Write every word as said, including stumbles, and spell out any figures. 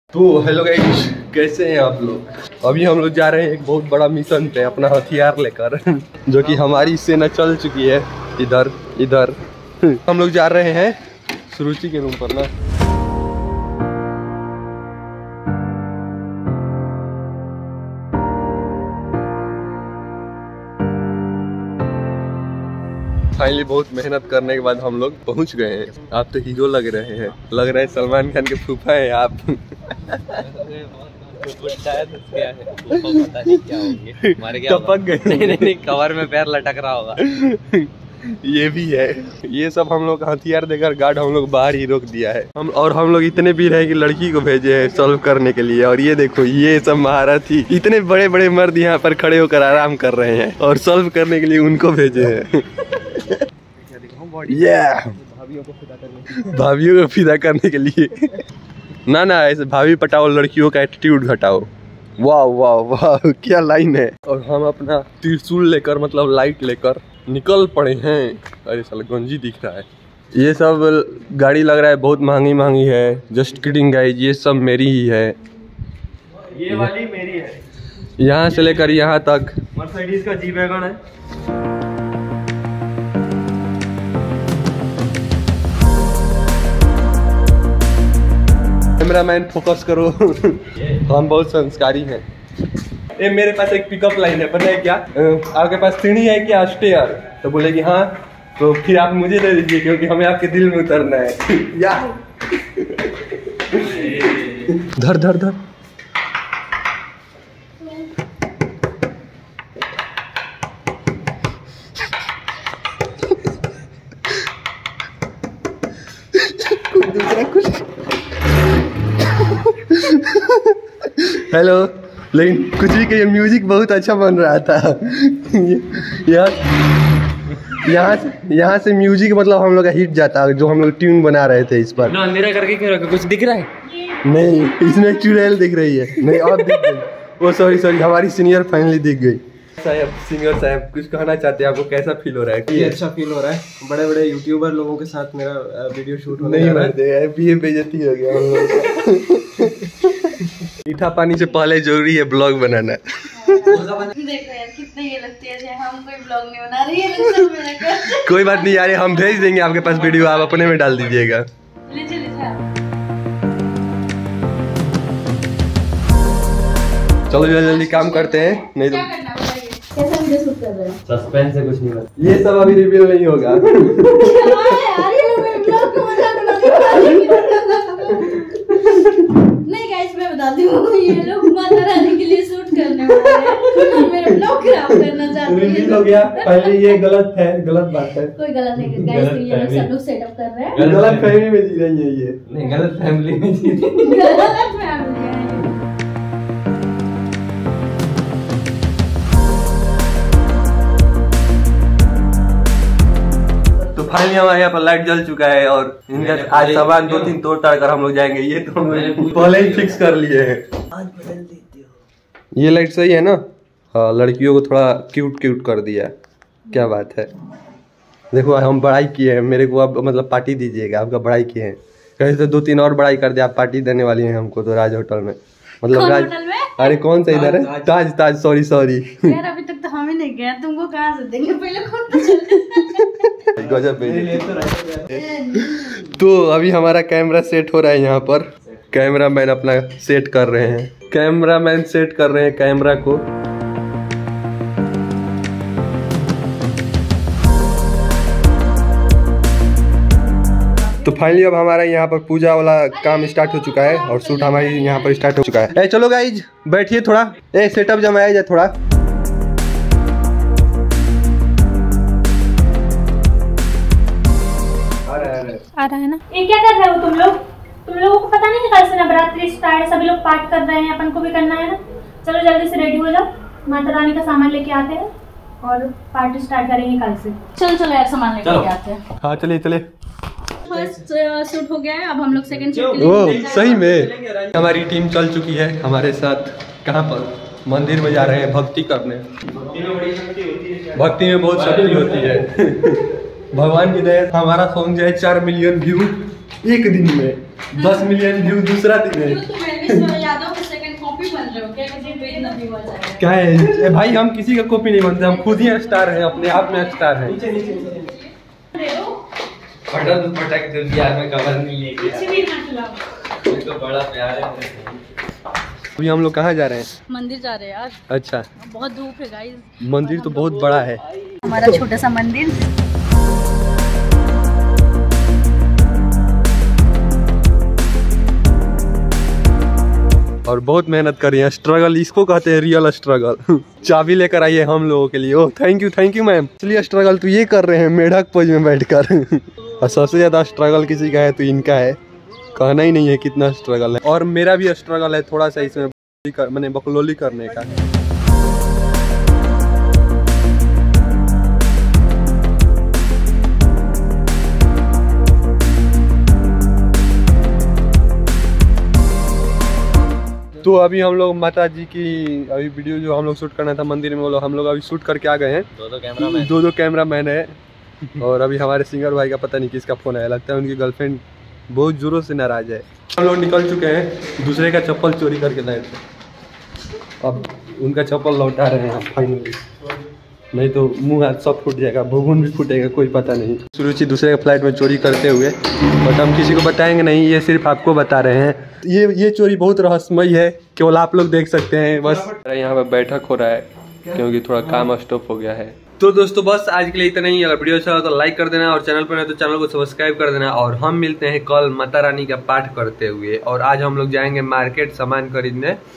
तो hello guys, कैसे हैं आप लोग। अभी हम लोग जा रहे हैं एक बहुत बड़ा मिशन पे अपना हथियार लेकर जो कि हमारी सेना चल चुकी है। इधर इधर हम लोग जा रहे हैं सुरुचि के रूम पर ना। फाइनली बहुत मेहनत करने के बाद हम लोग पहुंच गए हैं। आप तो हीरो लग रहे हैं, लग रहा है सलमान खान के फूफा हैं आप। टपक गए। नहीं नहीं नहीं, कवर में पैर लटक रहा होगा। ये भी है। ये सब हम लोग हथियार देकर गार्ड हम लोग बाहर ही रोक दिया है। हम और हम लोग इतने भी रहे कि लड़की को भेजे हैं सॉल्व करने के लिए। और ये देखो, ये सब महारथी इतने बड़े बड़े मर्द यहाँ पर खड़े होकर आराम कर रहे हैं और सॉल्व करने के लिए उनको भेजे हैं। yeah! भाभियों को फिदा करने भाभियों को फिदा करने के लिए ना ना, ऐसे भाभी पटाओ, लड़कियों का एटीट्यूड घटाओ। वाह वाह वाह, क्या लाइन है। और हम अपना त्रिशूल लेकर, मतलब लाइट लेकर निकल पड़े हैं। अरे साला गंजी दिख रहा है। ये सब गाड़ी लग रहा है बहुत महंगी महंगी है। जस्ट किडिंग गाइस, ये सब मेरी ही है। ये वाली मेरी है। यहाँ से लेकर यहाँ तक मर्सिडीज का जी वैगन है। कैमरामैन फोकस करो। हम बहुत संस्कारी हैं। ए, मेरे पास एक पिकअप लाइन है, पता है क्या? आपके पास सीढ़ी है क्या स्टेयर? तो बोलेगी हाँ, तो फिर आप मुझे दे दीजिए क्योंकि हमें आपके दिल में उतरना है। या धर धर धर। कुछ दूसरा कुछ। हेलो, लेकिन कुछ भी कहिए, म्यूजिक बहुत अच्छा बन रहा था। यहाँ यहाँ से यहाँ से म्यूजिक मतलब हम लोग का हिट जाता है, जो हम लोग ट्यून बना रहे थे इस पर। ना अंधेरा करके क्यों रखा? कुछ दिख रहा है? नहीं, इसमें चुड़ैल दिख रही है। नहीं, और दिख गई। ओ सॉरी सॉरी, हमारी सीनियर फाइनली दिख गई। साहब, सिंगर साहब कुछ कहना चाहते हैं? आपको कैसा फील हो रहा है? ये अच्छा फील हो रहा है। बड़े बड़े यूट्यूबर लोगों के साथ मेरा वीडियो शूट होने नहीं मरते हैं, ये बेइज्जती हो गया हम लोग। मीठा पानी से पहले जरूरी है ब्लॉग बनाना। देखो यार कितने ये लगती है हम कोई ब्लॉग नहीं बना रही है। कोई बात नहीं यार, हम भेज देंगे आपके पास वीडियो, आप अपने में डाल दीजिएगा। चलो जल्दी जल्दी काम करते हैं, नहीं तो सस्पेंस से कुछ नहीं होगा। ये सब अभी रिवील नहीं होगा। नहीं गाइस, मैं बताती हूँ, ये लोग माता रानी के लिए शूट करने वाले हैं। मेरा ब्लॉग खराब करना चाहते हैं। रिवील हो गया पहले। ये गलत है, गलत बात है। कोई गलत नहीं गाइस, ये लोग सब लोग सेटअप कर रहे हैं। गलत फैमिली में जी रही है ये। नहीं, गलत फैमिली में जी रही है। गलत फैमिली है। फाइनली हमारे यहाँ पर लाइट जल चुका है और इनका आज सामान दो तीन तोड़ ताड़ कर हम लोग जाएंगे। ये तो हम पहले ही फिक्स कर लिए हैं। आज बदल देते हो। ये लाइट सही है ना? हाँ, लड़कियों को थोड़ा क्यूट क्यूट कर दिया। क्या बात है। देखो हम बड़ाई किए हैं, मेरे को अब मतलब पार्टी दीजिएगा। आपका बड़ाई किए हैं, कहीं तो दो तीन और बड़ाई कर दे। आप पार्टी देने वाली हैं हमको तो राज होटल में, मतलब राज। अरे कौन सा इधर है? ताज ताज, सॉरी सॉरी यार, अभी तक तो हम ही नहीं गए, तुमको कहाँ से देंगे? पहले खुद तो चल। गजब। तो अभी हमारा कैमरा सेट हो रहा है यहाँ पर। कैमरा मैन अपना सेट कर रहे हैं। कैमरा मैन सेट कर रहे हैं कैमरा को। तो फाइनली अब हमारा यहाँ पर पूजा वाला काम स्टार्ट हो चुका है और शूट हमारी यहाँ पर स्टार्ट हो चुका है। ए चलो गाइज बैठिए थोड़ा। ए सेटअप जमाया जाए थोड़ा। आ रहा है ना? ये क्या कर रहे हो तुम लोग? तुम लोगों को पता नहीं है कल से नवरात्रि स्टार्ट है, सभी लोग पाठ कर रहे हैं, अपन को भी करना है ना। चलो जल्दी से रेडी हो जाओ, माता रानी का सामान लेके आते हैं और पार्ट स्टार्ट करेंगे कल से। चलो चलो यार, सामान लेके आते हैं। हाँ चलिए चलिए। फर्स्ट शूट हो गया है, अब हम लोग सेकंड शूट। ओ सही में हमारी टीम चल चुकी है हमारे साथ। कहाँ पर? मंदिर में जा रहे हैं भक्ति करने। भक्ति में बहुत शक्ति होती है। भगवान की दया हमारा सॉन्ग जो है चार मिलियन व्यू एक दिन में दस मिलियन व्यू दूसरा दिन है। क्या है भाई, हम किसी का कॉपी नहीं बनते, हम खुद ही स्टार हैं, अपने आप में स्टार हैं। पटक दो यार, मैं कवर नहीं लेके तो बड़ा प्यार है। अभी हम लोग कहाँ जा रहे हैं? मंदिर जा रहे हैं यार। अच्छा, बहुत धूप है गाइस। मंदिर तो बहुत बड़ा है, हमारा छोटा सा मंदिर। और बहुत मेहनत कर रही है, स्ट्रगल इसको कहते हैं, रियल स्ट्रगल। चाबी लेकर आई है हम लोगों के लिए। Oh thank you thank you ma'am. इसलिए स्ट्रगल तो ये कर रहे हैं मेढक पोज में बैठकर। और सबसे ज्यादा स्ट्रगल किसी का है तो इनका है, कहना ही नहीं है कितना स्ट्रगल है। और मेरा भी स्ट्रगल है थोड़ा सा इसमें, मैंने बकलोली करने का। तो अभी हम लोग माता जी की अभी वीडियो जो हम लोग शूट करना था मंदिर में, वो लोग हम लोग अभी शूट करके आ गए हैं। दो दो कैमरा मैन दो दो कैमरा मैन है। और अभी हमारे सिंगर भाई का पता नहीं किसका फोन आया, लगता है उनकी गर्लफ्रेंड बहुत जोरों से नाराज है। हम लोग निकल चुके हैं, दूसरे का चप्पल चोरी करके लाए थे, अब उनका चप्पल लौटा रहे हैं फाइनली, नहीं तो मुंह हाथ सब फूट जाएगा, भूगुन भी फूटेगा, कोई पता नहीं। सुरुचि दूसरे के फ्लाइट में चोरी करते हुए, बट हम किसी को बताएंगे नहीं, ये सिर्फ आपको बता रहे हैं। ये ये चोरी बहुत रहस्यमय है, केवल आप लोग देख सकते हैं। बस यहाँ पे बैठक हो रहा है क्योंकि थोड़ा काम स्टॉप हो गया है। तो दोस्तों बस आज के लिए इतना ही। अगर वीडियो अच्छा हो तो लाइक कर देना, और चैनल पर नहीं तो चैनल को सब्सक्राइब कर देना। और हम मिलते हैं कल माता रानी का पाठ करते हुए। और आज हम लोग जाएंगे मार्केट सामान खरीदने।